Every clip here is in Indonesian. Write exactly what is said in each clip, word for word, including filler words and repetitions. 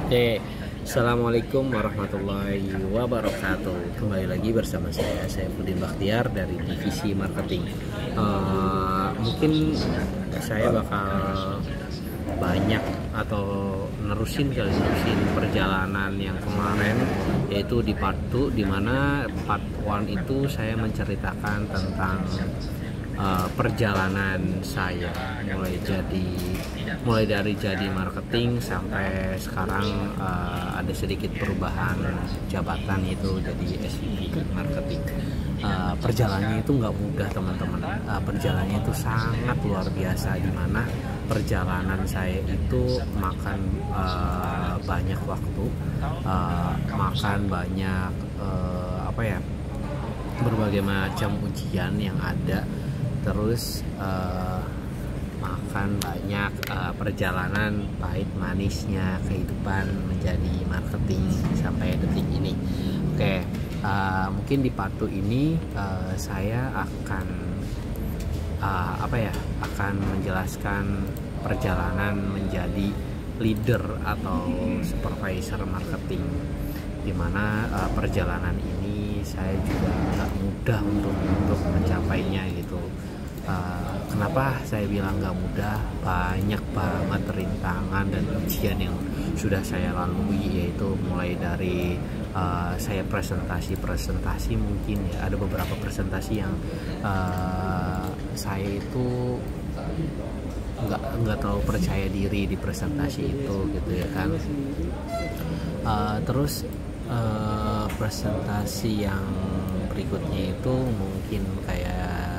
Oke, Assalamualaikum warahmatullahi wabarakatuh. Kembali lagi bersama saya, Saifuddin Bakhtiar dari Divisi Marketing. Uh, mungkin saya bakal banyak atau nerusin kali nerusin perjalanan yang kemarin, yaitu di part dua, dimana part satu itu saya menceritakan tentang uh, perjalanan saya mulai jadi mulai dari jadi marketing sampai sekarang uh, ada sedikit perubahan jabatan, itu jadi S V P marketing. Uh, perjalanannya itu nggak mudah teman-teman, uh, perjalanannya itu sangat luar biasa, di mana perjalanan saya itu makan uh, banyak waktu, uh, makan banyak uh, apa ya berbagai macam ujian yang ada, terus uh, makan banyak uh, perjalanan pahit manisnya kehidupan menjadi marketing sampai detik ini. Oke, uh, mungkin di part dua ini uh, saya akan uh, apa ya akan menjelaskan perjalanan menjadi leader atau supervisor marketing, dimana uh, perjalanan ini saya juga nggak mudah untuk untuk mencapainya gitu. Uh, kenapa saya bilang nggak mudah? Banyak banget rintangan dan ujian yang sudah saya lalui, yaitu mulai dari uh, saya presentasi-presentasi mungkin ya, ada beberapa presentasi yang uh, saya itu nggak nggak terlalu percaya diri di presentasi itu gitu ya kan. Uh, terus uh, presentasi yang berikutnya itu mungkin kayak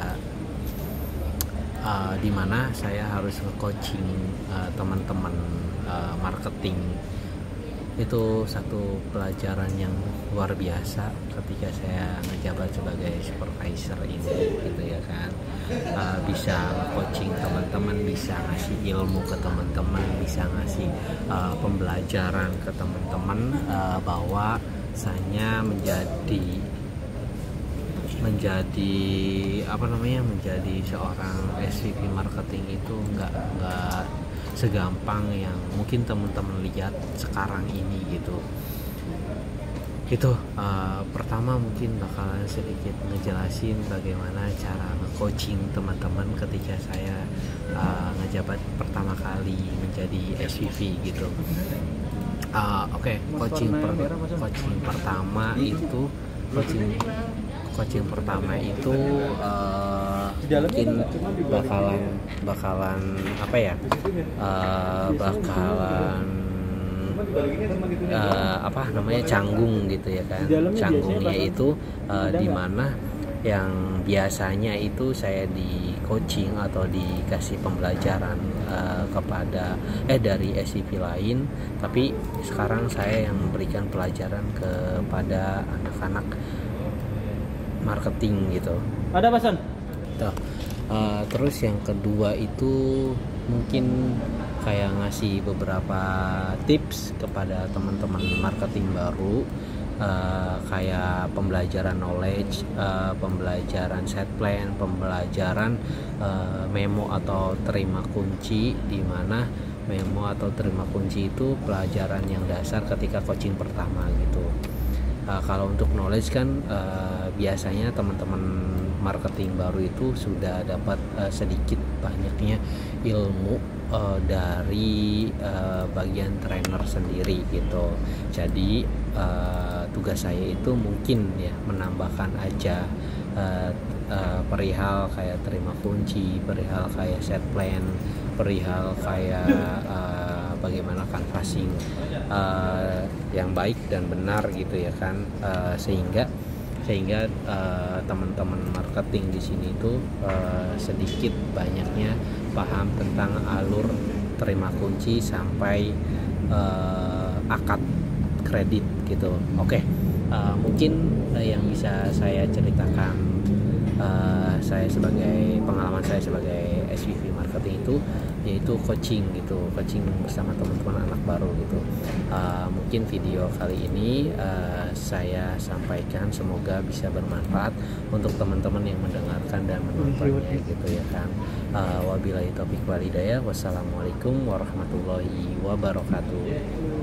Uh, dimana saya harus nge-coaching uh, teman-teman uh, marketing. Itu satu pelajaran yang luar biasa ketika saya ngejabat sebagai supervisor ini gitu ya kan. Uh, bisa nge-coaching teman-teman, bisa ngasih ilmu ke teman-teman, bisa ngasih uh, pembelajaran ke teman-teman uh, bahwa saya menjadi menjadi apa namanya menjadi seorang S V P marketing itu nggak nggak segampang yang mungkin teman-teman lihat sekarang ini gitu. Itu uh, pertama mungkin bakalan sedikit ngejelasin bagaimana cara nge-coaching teman-teman ketika saya uh, ngejabat pertama kali menjadi S V P gitu. Uh, Oke, okay. coaching per coaching pertama itu coaching coaching pertama itu uh, mungkin bakalan bakalan apa ya uh, bakalan uh, apa namanya canggung gitu ya kan. Canggungnya itu uh, di mana yang biasanya itu saya di coaching atau dikasih pembelajaran uh, kepada eh dari S V P lain, tapi sekarang saya yang memberikan pelajaran kepada anak-anak marketing gitu. Ada pesan? Uh, terus yang kedua itu mungkin kayak ngasih beberapa tips kepada teman-teman marketing baru, uh, kayak pembelajaran knowledge, uh, pembelajaran set plan, pembelajaran uh, memo atau terima kunci, di mana memo atau terima kunci itu pelajaran yang dasar ketika coaching pertama gitu. Uh, kalau untuk knowledge kan uh, biasanya teman-teman marketing baru itu sudah dapat uh, sedikit banyaknya ilmu uh, dari uh, bagian trainer sendiri gitu. Jadi uh, tugas saya itu mungkin ya menambahkan aja uh, uh, perihal kayak terima kunci, perihal kayak set plan, perihal kayak uh, bagaimana canvassing uh, yang baik dan benar gitu ya kan, uh, sehingga sehingga uh, teman-teman marketing di sini itu uh, sedikit banyaknya paham tentang alur terima kunci sampai uh, akad kredit gitu. Oke, okay. uh, mungkin uh, yang bisa saya ceritakan uh, saya sebagai pengalaman saya sebagai S V P marketing itu yaitu coaching gitu, coaching bersama teman-teman anak baru gitu. Uh, mungkin video kali ini uh, saya sampaikan semoga bisa bermanfaat untuk teman-teman yang mendengarkan dan menontonnya gitu ya kan. Uh, wabillahi taufiq wal hidayah. Wassalamualaikum warahmatullahi wabarakatuh.